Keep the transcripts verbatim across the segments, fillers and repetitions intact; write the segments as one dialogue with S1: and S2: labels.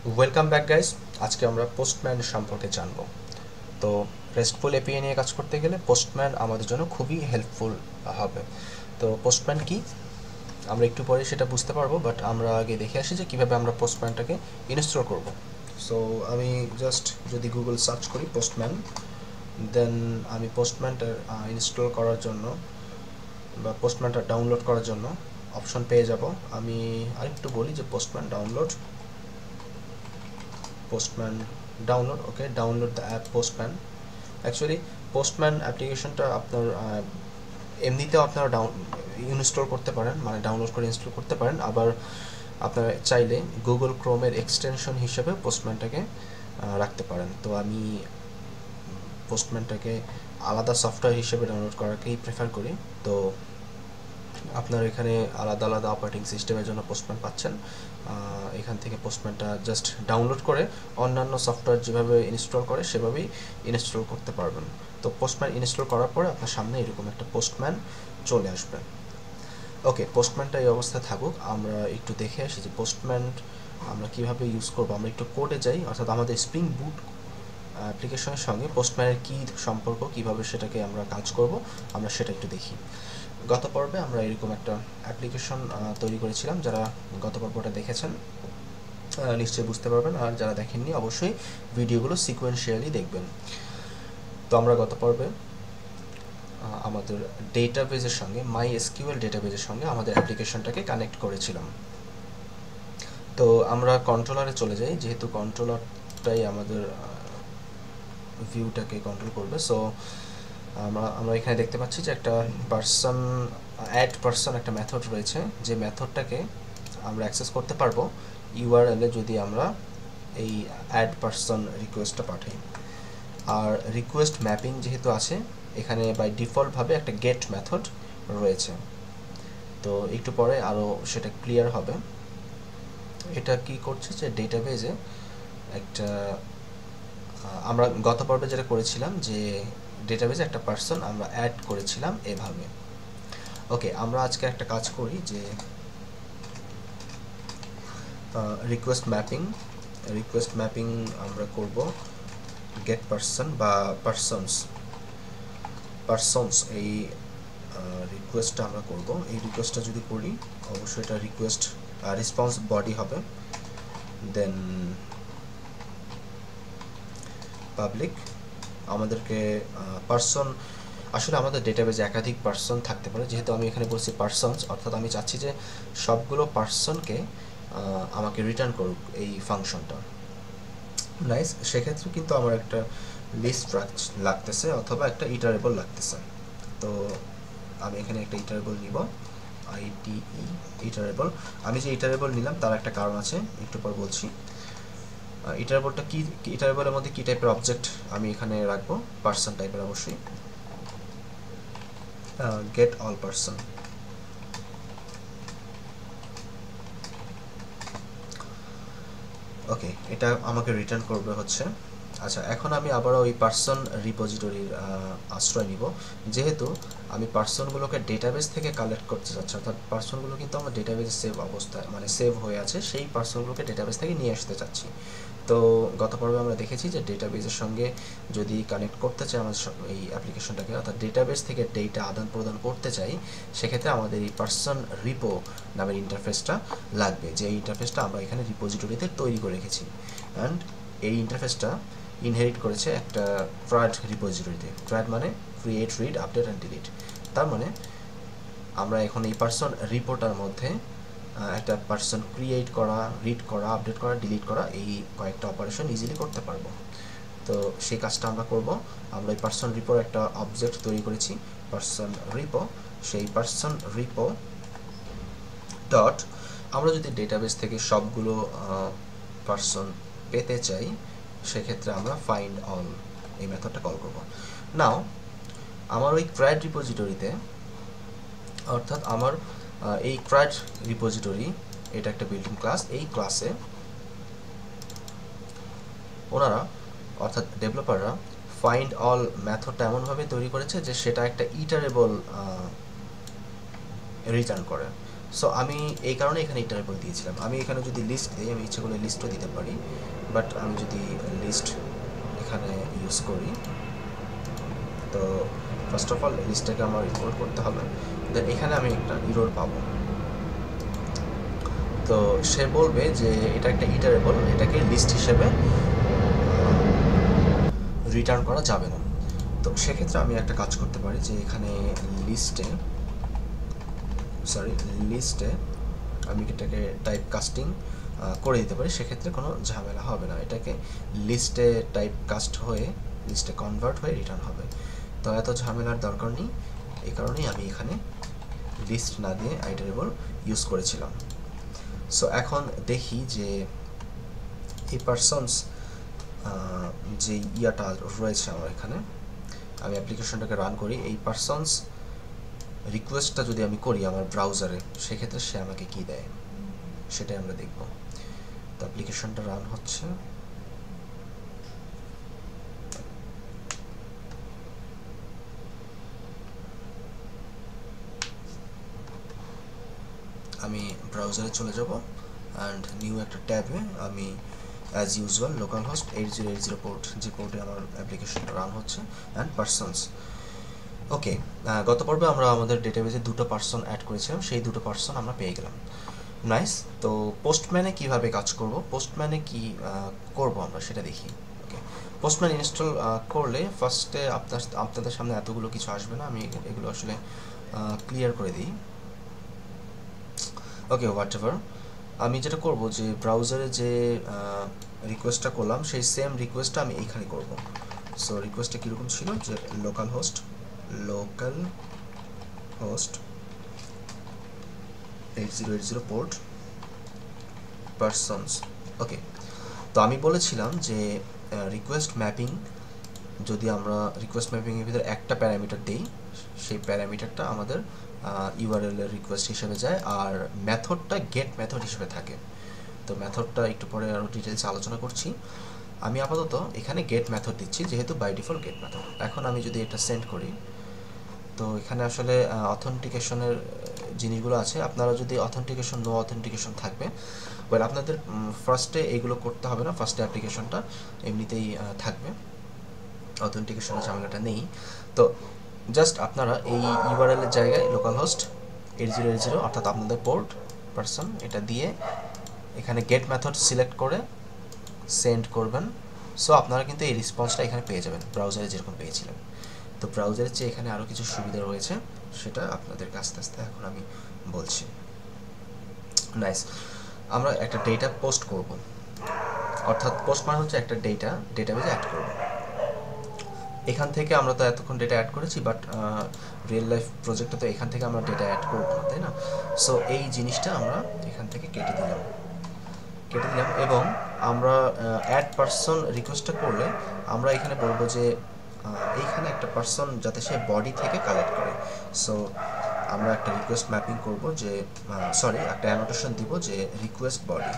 S1: Welcome back guys. আজকে আমরা postman সম্পর্কে জানবো। তো রেস্টফুল এপিআই নিয়ে কাজ করতে গেলে পোস্টম্যান আমাদের জন্য খুবই হেল্পফুল হবে। তো পোস্টম্যান কি আমরা একটু পরে সেটা বুঝতে পারবো, বাট আমরা আগে দেখে আসি যে কীভাবে আমরা পোস্টম্যানটাকে ইনস্টল করব। সো আমি জাস্ট যদি গুগল সার্চ করি পোস্টম্যান, দেন আমি পোস্টম্যানটা ইনস্টল করার জন্য বা পোস্টম্যানটা ডাউনলোড করার জন্য অপশন পেয়ে যাব। আমি আরেকটু বলি যে Postman download Postman download okay download the app Postman. Actually Postman অ্যাপ্লিকেশনটা আপনার এমনিতেও আপনারা ডাউন ইনস্টল করতে পারেন, মানে ডাউনলোড করে ইনস্টল করতে পারেন। আবার আপনারা চাইলে গুগল ক্রোমের এক্সটেনশন হিসেবে পোস্টম্যানটাকে রাখতে পারেন। তো আমি পোস্টম্যানটাকে আলাদা সফটওয়্যার হিসেবে ডাউনলোড করাকেই প্রেফার করি। তো আপনার এখানে আলাদা আলাদা অপারেটিং সিস্টেমের জন্য পোস্টম্যান পাচ্ছেন। এখান থেকে পোস্টম্যানটা জাস্ট ডাউনলোড করে অন্যান্য সফটওয়্যার যেভাবে ইনস্টল করে সেভাবেই ইনস্টল করতে পারবেন। তো পোস্টম্যান ইনস্টল করার পরে আপনার সামনে এরকম একটা পোস্টম্যান চলে আসবে। ওকে, পোস্টম্যানটা এই অবস্থায় থাকুক, আমরা একটু দেখে আসি যে পোস্টম্যান আমরা কীভাবে ইউজ করবো। আমরা একটু কোডে যাই, অর্থাৎ আমাদের স্প্রিং বুট অ্যাপ্লিকেশনের সঙ্গে পোস্টম্যানের কী সম্পর্ক, কীভাবে সেটাকে আমরা কাজ করব, আমরা সেটা একটু দেখি। গত পর্বে আমরা এরকম একটা অ্যাপ্লিকেশন তৈরি করেছিলাম। যারা গত পর্বটা দেখেছেন নিশ্চয়ই বুঝতে পারবেন, আর যারা দেখেননি অবশ্যই ভিডিওগুলো সিকোয়েন্সিয়ালি দেখবেন। তো আমরা গত পর্বে আমাদের ডেটাবেজের সঙ্গে মাই এসকিউএল ডেটাবেজের সঙ্গে আমাদের অ্যাপ্লিকেশনটাকে কানেক্ট করেছিলাম। তো আমরা কন্ট্রোলারে চলে যাই, যেহেতু কন্ট্রোলারটাই আমাদের ভিউটাকে কন্ট্রোল করবে। সো আমরা আমরা এখানে দেখতে পাচ্ছি যে একটা পার্সন অ্যাড পার্সন একটা মেথড রয়েছে, যে মেথডটাকে আমরা অ্যাক্সেস করতে পারবো ইউআরএলে যদি আমরা এই অ্যাড পার্সন রিকোয়েস্টটা পাঠাই। আর রিকোয়েস্ট ম্যাপিং যেহেতু আছে এখানে বাই ডিফল্টভাবে একটা গেট মেথড রয়েছে। তো একটু পরে আরও সেটা ক্লিয়ার হবে। এটা কি করছে যে ডেটাবেজে একটা আমরা গত পর্বে যেটা করেছিলাম যে ডেটাবেজে একটা পার্সন আমরা অ্যাড করেছিলাম এভাবে। ওকে, আমরা আজকে একটা কাজ করি যে রিকোয়েস্ট ম্যাপিং রিকোয়েস্ট ম্যাপিং আমরা করব গেট পার্সন বা পার্সনস পার্সনস এই রিকোয়েস্টটা আমরা করব। এই রিকোয়েস্টটা যদি করি অবশ্যই এটা রিকোয়েস্ট রেসপন্স বডি হবে, দেন পাবলিক। আমাদেরকে পার্সন আসলে আমাদের ডেটাবেজে একাধিক পার্সন থাকতে পারে, যেহেতু আমি এখানে বলছি পার্সনস, অর্থাৎ আমি চাচ্ছি যে সবগুলো পার্সনকে আমাকে রিটার্ন করুক এই ফাংশনটা। নাইস, সেক্ষেত্রে কিন্তু আমার একটা লিস্ট লাগতেছে অথবা একটা ইটারেবল লাগতেছে। তো আমি এখানে একটা ইটারেবল নিব, আইডিই ইটারেবল। আমি যে ইটারেবল নিলাম তার একটা কারণ আছে, একটু পর বলছি। ইটারেবলটা কি, ইটারেবলের মধ্যে কি টাইপের অবজেক্ট আমি এখানে রাখবো, পার্সন টাইপের অবশ্যই। Gate all person. ওকে, এটা আমাকে রিটার্ন করবে হচ্ছে। আচ্ছা, এখন আমি আবারও ওই পার্সন রিপোজিটরির আশ্রয় নিব, যেহেতু আমি পার্সনগুলোকে ডেটাবেস থেকে কালেক্ট করতে চাচ্ছি, অর্থাৎ পার্সনগুলো কিন্তু আমার ডেটাবেসে সেভ অবস্থায় মানে সেভ হয়ে আছে, সেই পার্সনগুলোকে ডেটাবেস থেকে নিয়ে আসতে চাচ্ছি। তো গত পর্বে আমরা দেখেছি যে ডেটাবেসের সঙ্গে যদি কানেক্ট করতে চাই আমাদের এই অ্যাপ্লিকেশনটাকে, অর্থাৎ ডেটাবেস থেকে ডেটা আদান প্রদান করতে চাই, সেক্ষেত্রে আমাদের এই পার্সন রিপো নামের ইন্টারফেসটা লাগবে, যে এই ইন্টারফেসটা আমরা এখানে রিপোজিটরিতে তৈরি করে রেখেছি। অ্যান্ড এই ইন্টারফেসটা ইনহেরিট করেছে একটা ট্রাড রিপোজিটরিতে। ট্রাড মানে create, read, update and delete. তার মানে আমরা এখন এই পার্সন রিপোর্টার মধ্যে একটা পার্সন ক্রিয়েট করা, রিড করা, আপডেট করা, ডিলিট করা, এই কয়েকটা অপারেশন ইজিলি করতে পারবো। তো সেই কাজটা আমরা করব। আমরা এই পার্সন রিপোর একটা অবজেক্ট তৈরি করেছি, পার্সন রিপো। সেই পার্সন রিপো ডট আমরা যদি ডেটাবেস থেকে সবগুলো পার্সন পেতে চাই, সেক্ষেত্রে আমরা ফাইন্ড অল এই মেথডটা কল করব। নাও আমার ওই ক্র্যাড রিপোজিটরিতে, অর্থাৎ আমার এই ক্র্যাড রিপোজিটরি এটা একটা বিল্ট ইন ক্লাস, এই ক্লাসে ওনারা অর্থাৎ ডেভেলপাররা ফাইন্ড অল মেথডটা এমনভাবে তৈরি করেছে যে সেটা একটা ইটারেবল রিটার্ন করে। সো আমি এই কারণে এখানে ইটারেবল দিয়েছিলাম। আমি এখানে যদি লিস্ট দিই, আমি ইচ্ছে করলে লিস্টও দিতে পারি, বাট আমি যদি লিস্ট এখানে ইউজ করি, তো ফার্স্ট অফ অল লিস্টটাকে আমার ইম্পোর্ট করতে হবে, দেন এখানে আমি একটা ইরর পাবো। তো সে বলবে যে এটা একটা ইটারেবল, এটাকে লিস্ট হিসেবে রিটার্ন করা যাবে না। তো সেক্ষেত্রে আমি একটা কাজ করতে পারি যে এখানে লিস্টে সরি লিস্টে আমি এটাকে টাইপ কাস্টিং করে দিতে পারি, সেক্ষেত্রে কোনো ঝামেলা হবে না, এটাকে লিস্টে টাইপ কাস্ট হয়ে লিস্টে কনভার্ট হয়ে রিটার্ন হবে। তো এত ঝামেলার দরকার নেই, এই কারণেই আমি এখানে লিস্ট না দিয়ে আইটারেবল ইউজ করেছিলাম। সো এখন দেখি যে এই পারসনস যে ইয়াটা রয়েছে আমার এখানে, আমি অ্যাপ্লিকেশনটাকে রান করি, এই পারসনস রিকোয়েস্টটা যদি আমি করি আমার ব্রাউজারে, সেক্ষেত্রে সে আমাকে কি দেয় সেটাই আমরা দেখব। তো অ্যাপ্লিকেশনটা রান হচ্ছে, আমি ব্রাউজারে চলে যাব অ্যান্ড নিউ একটা ট্যাবে আমি as usual local host eight zero eight zero port, যে পোর্টে আমার অ্যাপ্লিকেশনটা রান হচ্ছে, অ্যান্ড পারসনস। ওকে, গত পর্বে আমরা আমাদের ডেটাবেজে দুটো পার্সন অ্যাড করেছিলাম, সেই দুটো পার্সন আমরা পেয়ে গেলাম। নাইস। তো পোস্টম্যানে কিভাবে কাজ করব, পোস্টম্যানে কি করব আমরা সেটা দেখি। ওকে, পোস্টম্যান ইনস্টল করলে ফার্স্টে আপনার আপনাদের সামনে এতগুলো কিছু আসবে না, আমি এগুলো আসলে ক্লিয়ার করে দিই। ওকে, হোয়াট এভার, আমি যেটা করব যে ব্রাউজারে যে রিকোয়েস্টটা করলাম সেই সেম রিকোয়েস্টটা আমি এইখানে করব। সো রিকোয়েস্টটা কীরকম ছিল যে local host local host eight zero eight zero port persons. Okay, তো আমি বলেছিলাম যে রিকোয়েস্ট ম্যাপিং, যদি আমরা রিকোয়েস্ট ম্যাপিংয়ের ভিতরে একটা প্যারামিটার দিই, সেই প্যারামিটারটা আমাদের ইউআরএল এর রিকোয়েস্ট হিসেবে যায়, আর মেথডটা গেট মেথড হিসেবে থাকে। তো মেথডটা একটু পরে আরও ডিটেলসে আলোচনা করছি। আমি আপাতত এখানে গেট মেথড দিচ্ছি, যেহেতু বাই ডিফল্ট গেট মেথড। এখন আমি যদি এটা সেন্ড করি, তো এখানে আসলে অথেন্টিকেশনের জিনিসগুলো আছে, আপনারা যদি অথেন্টিকেশন নো অথেন্টিকেশন থাকবে, ওয়েল আপনাদের ফার্স্টে এইগুলো করতে হবে না, ফার্স্টে অ্যাপ্লিকেশনটা এমনিতেই থাকবে, অথেন্টিকেশনের ঝামেলাটা নেই। তো জাস্ট আপনারা এই ইউআরএল এর জায়গায় local host eight zero eight zero অর্থাৎ আপনাদের পোর্ট পারসন এটা দিয়ে এখানে গেট মেথড সিলেক্ট করে সেন্ড করবেন। সো আপনারা কিন্তু এই রেসপন্সটা এখানে পেয়ে যাবেন ব্রাউজারে যেরকম পেয়েছিলেন। তো ব্রাউজারের চেয়ে এখানে আরও কিছু সুবিধা রয়েছে, সেটা আপনাদেরকে আস্তে আস্তে এখন আমি বলছি। নাইস, আমরা একটা ডেটা পোস্ট করব, অর্থাৎ পোস্ট মানে হচ্ছে একটা ডেটা ডেটাবেজে অ্যাড করব। এখান থেকে আমরা তো এতক্ষণ ডেটা অ্যাড করেছি, বাট রিয়েল লাইফ প্রজেক্টে তো এখান থেকে আমরা ডেটা অ্যাড করবো না, তাই না? সো এই জিনিসটা আমরা এখান থেকে কেটে দিলাম কেটে দিলাম এবং আমরা অ্যাড পারসন রিকোয়েস্টটা করলে আমরা এখানে বলবো যে এইখানে একটা পারসন যাতে সে বডি থেকে কালেক্ট করে। সো আমরা একটা রিকোয়েস্ট ম্যাপিং করব, যে সরি একটা অ্যানোটেশন দিব যে রিকোয়েস্ট বডি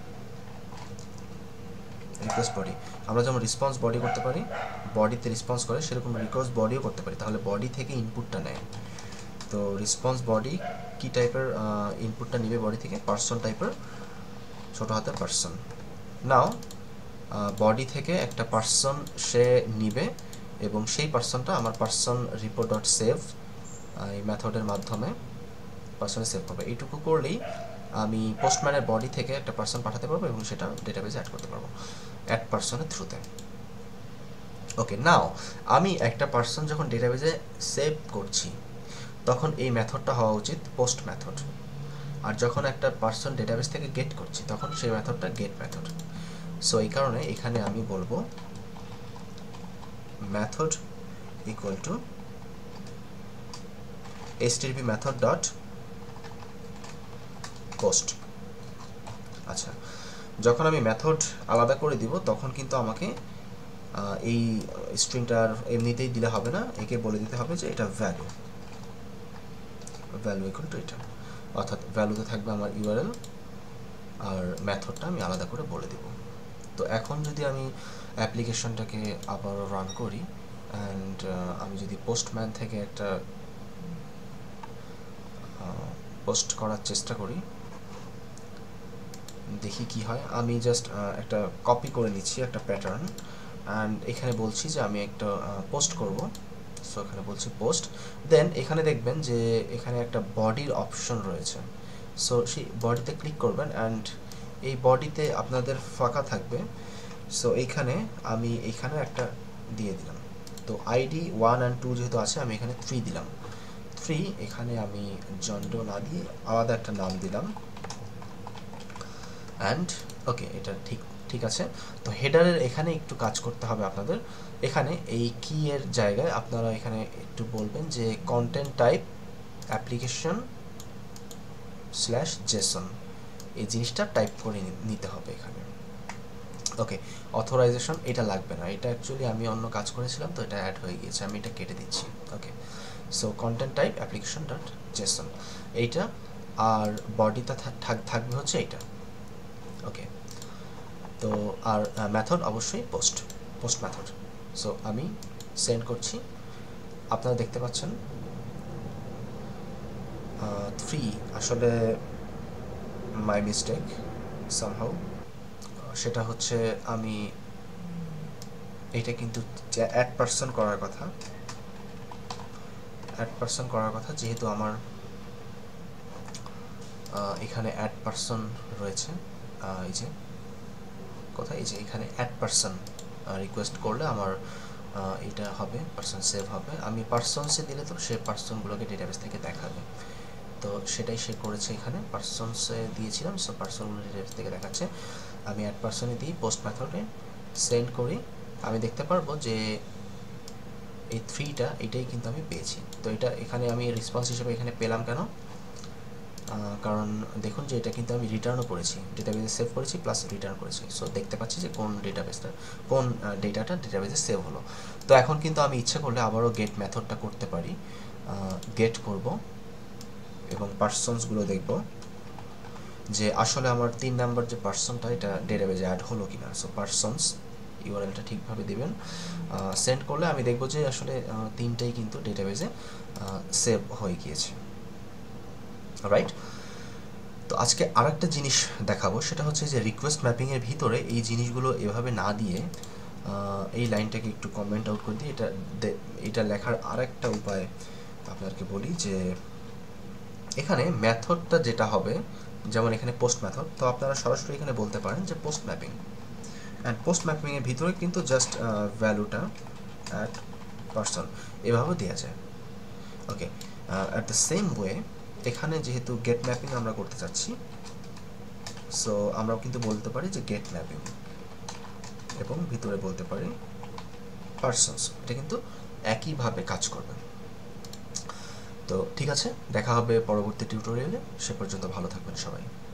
S1: রিকোয়েস্ট বডি আমরা যেমন রেসপন্স বডি করতে পারি, বডিতে রেসপন্স করে, সেরকম রিকোয়েস্ট বডিও করতে পারি, তাহলে বডি থেকে ইনপুটটা নেয়। তো রেসপন্স বডি কি টাইপের ইনপুটটা নেবে বডি থেকে? পারসন টাইপের ছোটো হাতের পারসন। নাও বডি থেকে একটা পারসন সে নিবে এবং সেই পারসনটা আমার পারসন রিপো ডট সেভ এই মেথডের মাধ্যমে পারসনে সেভ করবে। এইটুকু করলেই আমি পোস্টম্যানের বডি থেকে একটা পারসন পাঠাতে পারবো এবং সেটা ডেটাবেজে অ্যাড করতে পারবো অ্যাড পারসনের থ্রুতে। ওকে, নাও আমি একটা পারসন যখন ডেটাবেজে সেভ করছি তখন এই মেথডটা হওয়া উচিত পোস্ট মেথড, আর যখন একটা পারসন ডেটাবেজ থেকে গেট করছি তখন সেই মেথডটা গেট মেথড। সো এই কারণে এখানে আমি বলবো method equal to HTTP method dot post. আচ্ছা, যখন আমি মেথড আলাদা করে দিব তখন কিন্তু আমাকে এই স্ট্রিংটার এমনিতেই দিলে হবে না, একে বলে দিতে হবে যে এটা ভ্যালু ভ্যালু ইকুয়াল টু এটা, অর্থাৎ ভ্যালুতে থাকবে আমার ইউআরএল আর মেথডটা আমি আলাদা করে বলে দেব। তো এখন যদি আমি অ্যাপ্লিকেশনটাকে আবার রান করি অ্যান্ড আমি যদি পোস্টম্যান থেকে একটা পোস্ট করার চেষ্টা করি, দেখি কি হয়। আমি জাস্ট একটা কপি করে নিচ্ছি একটা প্যাটার্ন, অ্যান্ড এখানে বলছি যে আমি একটা পোস্ট করব। সো এখানে বলছি পোস্ট, দেন এখানে দেখবেন যে এখানে একটা বডির অপশন রয়েছে। সো সেই বডিতে ক্লিক করবেন, অ্যান্ড এই বডিতে আপনাদের ফাঁকা থাকবে। সো এইখানে আমি এইখানে একটা দিয়ে দিলাম। তো আইডি ওয়ান অ্যান্ড টু যেহেতু আছে, আমি এখানে থ্রি দিলাম। থ্রি এখানে আমি জন্ডো না দিয়ে আলাদা একটা নাম দিলাম, অ্যান্ড ওকে, এটা ঠিক ঠিক আছে। তো হেডারের এখানে একটু কাজ করতে হবে আপনাদের। এখানে এই কি এর জায়গায় আপনারা এখানে একটু বলবেন যে content type application slash JSON, এই জিনিসটা টাইপ করে নিতে হবে এখানে। ওকে, অথরাইজেশন এটা লাগবে না, এটা অ্যাকচুয়ালি আমি অন্য কাজ করেছিলাম, তো এটা অ্যাড হয়ে গিয়েছে, আমি এটা কেটে দিচ্ছি। Okay, so content type application dot JSON এইটা, আর বডিটা থাকবে হচ্ছে এইটা। ওকে, তো আর মেথড অবশ্যই পোস্ট পোস্ট মেথড। সো আমি সেন্ড করছি, আপনারা দেখতে পাচ্ছেন থ্রি আসলে মাই মিস্টেক সামহাউ। সেটা হচ্ছে আমি এটা কিন্তু অ্যাড পারসন করার কথা, অ্যাড পারসন করার কথা যেহেতু আমার এখানে অ্যাড পারসন রয়েছে। এই যে কোথায়, এই যে এখানে অ্যাড পারসন রিকোয়েস্ট করলে আমার এটা হবে, পারসন সেভ হবে। আমি পারসনসে দিলে তো সে পারসনগুলোকে ডেটাবেস থেকে দেখাবে, তো সেটাই সে করেছে। এখানে পারসনসে দিয়েছিলাম, সো পারসনগুলো ডেটাবেস থেকে দেখাচ্ছে। আমি অ্যাড পারসনে দিই, পোস্ট মেথডে সেন্ড করি, আমি দেখতে পারবো যে এই থ্রিটা এটাই কিন্তু আমি পেয়েছি। তো এটা এখানে আমি রেসপন্স হিসেবে এখানে পেলাম কেন, কারণ দেখুন যে এটা কিন্তু আমি রিটার্নও করেছি, ডেটাবেসে সেভ করেছি প্লাস রিটার্ন করেছি। সো দেখতে পাচ্ছি যে কোন ডেটাবেসটা কোন ডেটাটা ডেটাবেসে সেভ হলো। তো এখন কিন্তু আমি ইচ্ছা করলে আবারও গেট মেথডটা করতে পারি, গেট করব এবং পার্সনসগুলো দেখব যে আসলে আমার তিন নাম্বার যে পার্সনটা এটা ডেটাবেসে অ্যাড হলো কিনা। সো পার্সনস ইউআরএলটা ঠিকভাবে দেবেন, সেন্ড করলে আমি দেখব যে আসলে তিনটাই কিন্তু ডেটাবেসে সেভ হয়ে গিয়েছে। রাইট, তো আজকে আরেকটা জিনিস দেখাবো, সেটা হচ্ছে যে রিকোয়েস্ট ম্যাপিংয়ের ভিতরে এই জিনিসগুলো এভাবে না দিয়ে এই লাইনটাকে একটু কমেন্ট আউট করে দিই। এটা এটা লেখার আরেকটা উপায় আপনাদেরকে বলি, যে এখানে মেথডটা যেটা হবে, যেমন এখানে পোস্ট মেথড, তো আপনারা সরাসরি এখানে বলতে পারেন যে পোস্ট ম্যাপিং, অ্যান্ড পোস্ট ম্যাপিংয়ের ভিতরে কিন্তু জাস্ট ভ্যালুটা অ্যাট পারসন এভাবে দেওয়া যায়। Okay, at the same way এখানে যেহেতু গেট ম্যাপিং আমরা করতে চাচ্ছি, সো আমরাও কিন্তু বলতে পারি যে গেট ম্যাপিং, এবং ভিতরে বলতে পারি পারসনস। এটা কিন্তু একইভাবে কাজ করবে। তো ঠিক আছে, দেখা হবে পরবর্তী টিউটোরিয়ালে। সে পর্যন্ত ভালো থাকবেন সবাই।